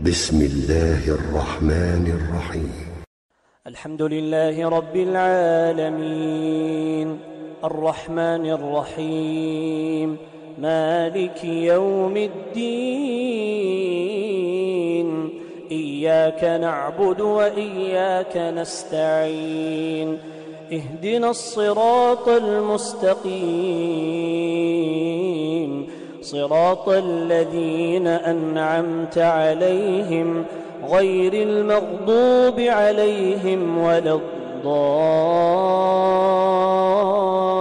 بسم الله الرحمن الرحيم. الحمد لله رب العالمين الرحمن الرحيم مالك يوم الدين إياك نعبد وإياك نستعين اهدنا الصراط المستقيم صراط الذين أنعمت عليهم غير المغضوب عليهم ولا الضالين